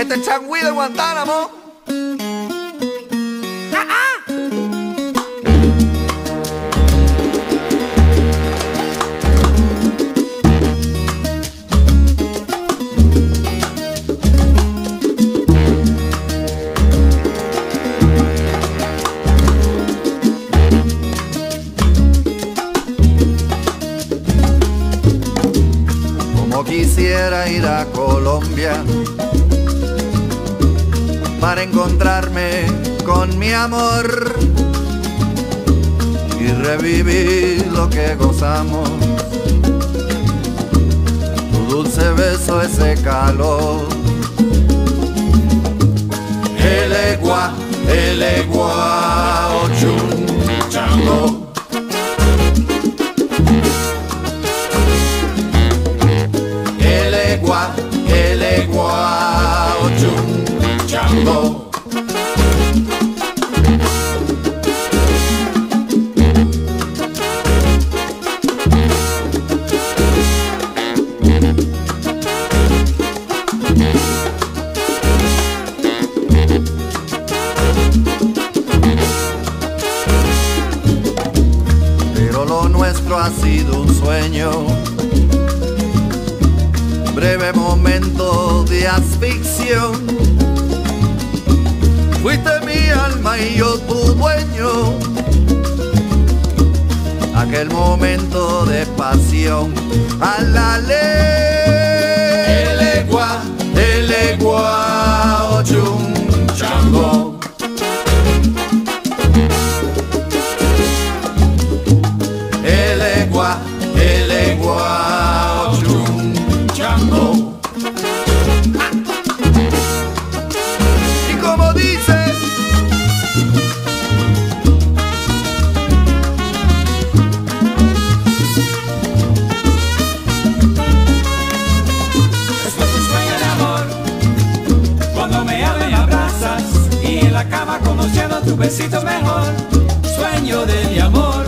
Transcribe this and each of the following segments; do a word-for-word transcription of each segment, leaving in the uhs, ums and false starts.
Este changüí de Guantánamo. ¡Ah, ah! Quisiera ir a Colombia para encontrarme con mi amor y revivir lo que gozamos, tu dulce beso, ese calor. El egua, el egua, ochun, chango. El egua, ochun, chango. Pero lo nuestro ha sido un sueño, breve momento de asfixia. Fuiste mi alma y yo tu dueño. Aquel momento de pasión a la ley. El egua, el egua, ochun, chango. El egua, el egua, ochun, chango. Y como dice, esto es un sueño de amor, cuando me amas y abrazas, y en la cama conociendo tus besitos mejor. Sueño de mi amor.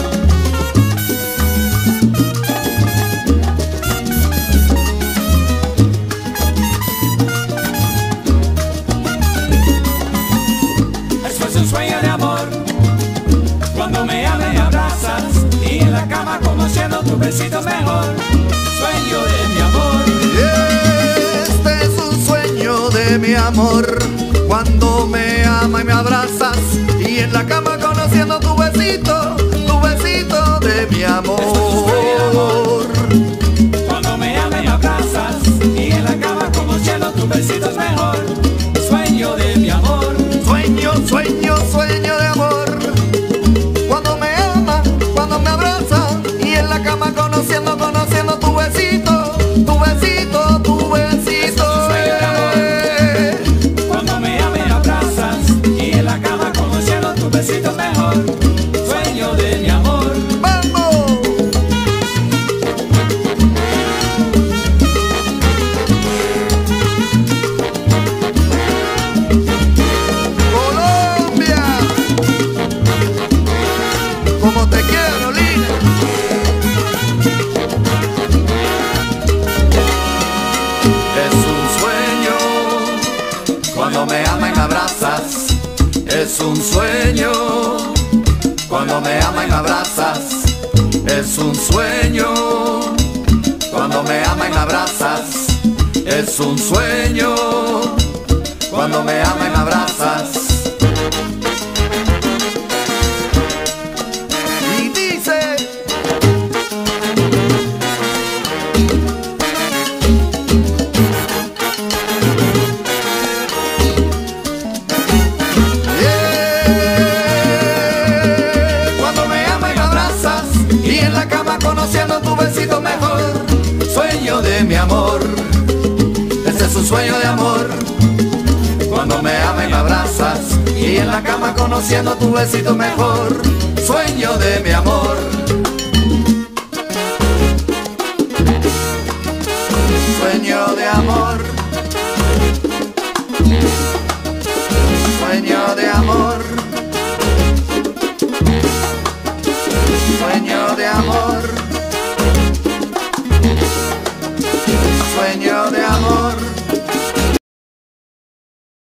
Un sueño de amor, cuando me amas y abrazas, y en la cama conociendo tus besitos mejor. Sueño de mi amor. Este es un sueño de mi amor, cuando me amas y me abrazas, y en la cama conociendo tu besito, tu besito de mi amor. Esto es un sueño de amor, cuando me amas y abrazas, y en la cama conociendo tus besitos mejor. Sueño de mi amor. Sueño, sueño, sueño de amor, cuando me ama, cuando me abraza, y en la cama conociendo, conociendo tu besito, tu besito, tu besito. Sueño de amor, cuando me amas y abrazas, y en la cama conociendo tus besitos mejor. Sueño de mi amor. ¡Vamos! Como te quiero, Lina. Es un sueño cuando me amas y me abrazas. Es un sueño cuando me amas y me abrazas. Es un sueño cuando me amas y me abrazas. Es un sueño cuando me amas y me abrazas. Conociendo tu besito mejor. Sueño de mi amor. Ese es un sueño de amor, cuando me amas y me abrazas, y en la cama conociendo tu besito mejor. Sueño de mi amor. Sueño de amor. Sueño de amor. Sueño de amor. Sueño de amor.